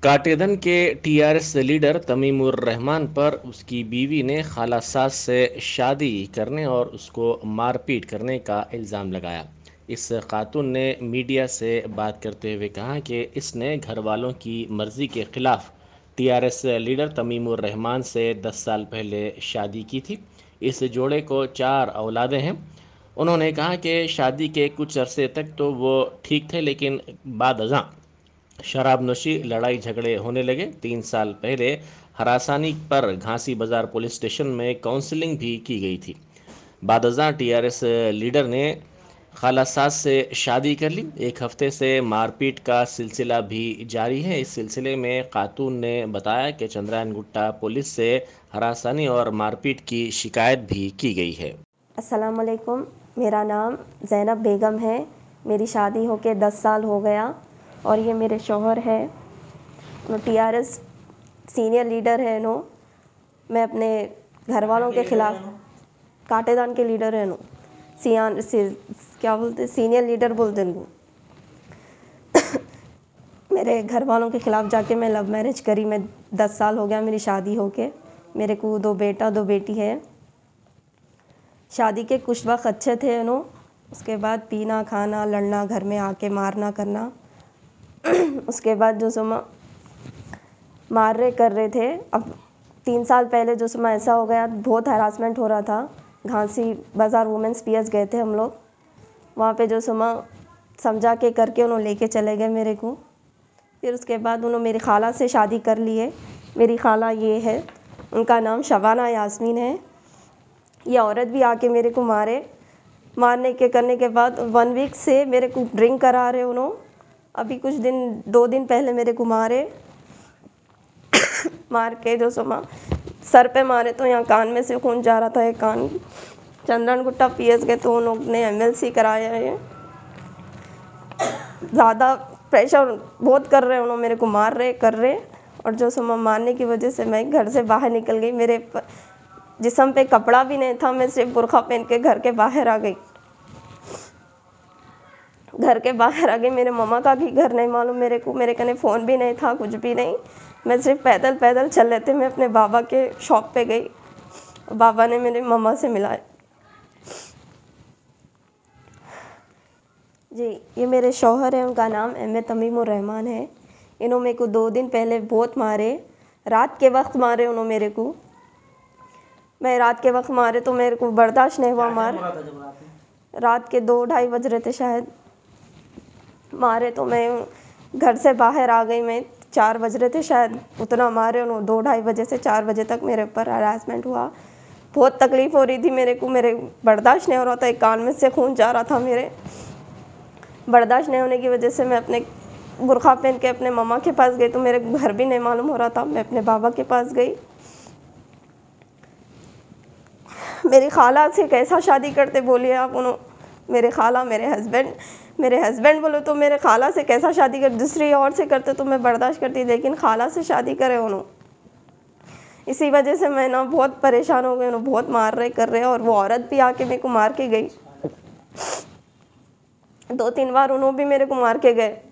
काटेदन के TRS leader तमीमुर Rahman पर उसकी बीवी ने खाला सास से शादी करने और उसको मारपीट करने का इल्ज़ाम लगाया। इस खातून ने मीडिया से बात करते हुए कहा कि इसने घर वालों की मर्ज़ी के ख़िलाफ़ टीआरएस लीडर तमीमुर रहमान से 10 साल पहले शादी की थी। इस जोड़े को 4 औलादें हैं। उन्होंने कहा कि शादी के कुछ अरसे तक तो वो ठीक थे, लेकिन बाद अज़ां शराब नोशी, लड़ाई झगड़े होने लगे। 3 साल पहले हरासानी पर घासी बाजार पुलिस स्टेशन में काउंसलिंग भी की गई थी। बादशाह टीआरएस लीडर ने खाला सास से शादी कर ली। एक हफ्ते से मारपीट का सिलसिला भी जारी है। इस सिलसिले में खातून ने बताया कि चंद्रायन गुट्टा पुलिस से हरासानी और मारपीट की शिकायत भी की गई है। अस्सलाम वालेकुम, मेरा नाम ज़ैनब बेगम है। मेरी शादी होके 10 साल हो गया और ये मेरे शौहर है। वो टीआरएस सीनियर लीडर है नो। मैं अपने घर वालों के ख़िलाफ़ काटेदान के लीडर है नो। सियान से क्या बोलते, सीनियर लीडर बोलते हैं। मेरे घर वालों के ख़िलाफ़ जाके मैं लव मैरिज करी। मैं 10 साल हो गया मेरी शादी होके। मेरे को 2 बेटा 2 बेटी है। शादी के कुछ वक्त अच्छे थे नो। उसके बाद पीना खाना लड़ना, घर में आके मारना करना। उसके बाद जो सुमा मार रहे कर रहे थे। अब 3 साल पहले जो सुमा ऐसा हो गया, बहुत हरासमेंट हो रहा था। घासी बाज़ार वुमेंस पीएस गए थे हम लोग। वहाँ पे जो सुमा समझा के करके उन्होंने लेके चले गए मेरे को। फिर उसके बाद उन्होंने मेरी खाला से शादी कर ली है। मेरी खाला ये है, उनका नाम शबाना यास्मीन है। ये औरत भी आके मेरे को मारने के करने के बाद 1 वीक से मेरे को ड्रिंक करा रहे उन्होंने। अभी कुछ दिन 2 दिन पहले मेरे को मार के जो सुमा सर पे मारे तो यहाँ कान में से खून जा रहा था। एक कान चंद्रायन गुट्टा पीएस गए तो उन लोग ने एमएलसी कराया है। ज़्यादा प्रेशर बहुत कर रहे हैं उन्होंने, मेरे को मार रहे कर रहे। और जो सुमा मारने की वजह से मैं घर से बाहर निकल गई। मेरे जिस्म पे कपड़ा भी नहीं था। मैं सिर्फ बुर्खा पहन के घर के बाहर आ गई। मेरे मम्मा का भी घर नहीं मालूम मेरे को। मेरे कने फ़ोन भी नहीं था, कुछ भी नहीं। मैं सिर्फ पैदल चल रहे थे। मैं अपने बाबा के शॉप पे गई। बाबा ने मेरे मम्मा से मिलाया। जी, ये मेरे शौहर हैं, उनका नाम तमीमुर रहमान है। इन्होंने मेरे को 2 दिन पहले बहुत मारे। रात के वक्त मारे उन्होंने मेरे को। मैं रात के वक्त मारे तो मेरे को बर्दाश्त नहीं हुआ मार। रात के 2-2:30 बज रहे थे शायद। मारे तो मैं घर से बाहर आ गई। मैं 4 बज रहे थे शायद, उतना मारे उन्होंने। 2-2:30 बजे से 4 बजे तक मेरे ऊपर हरासमेंट हुआ। बहुत तकलीफ़ हो रही थी मेरे को। मेरे बर्दाश्त नहीं हो रहा था। एक कान में से खून जा रहा था मेरे। बर्दाश्त नहीं होने की वजह से मैं अपने बुर्खा पहन के अपने मम्मा के पास गई तो मेरे घर भी नहीं मालूम हो रहा था। मैं अपने बाबा के पास गई। मेरी खाला से कैसा शादी करते बोलिए आप। उन्होंने मेरे खाला मेरे हस्बैंड बोलो तो मेरे खाला से कैसा शादी कर, दूसरी और से करते तो मैं बर्दाश्त करती, लेकिन खाला से शादी करे उन्होंने। इसी वजह से मैं ना बहुत परेशान हो गई। उन्होंने बहुत मार रहे कर रहे और वो औरत भी आके मेरे को मार के गई। 2-3 बार उन्होंने भी मेरे को मार के गए।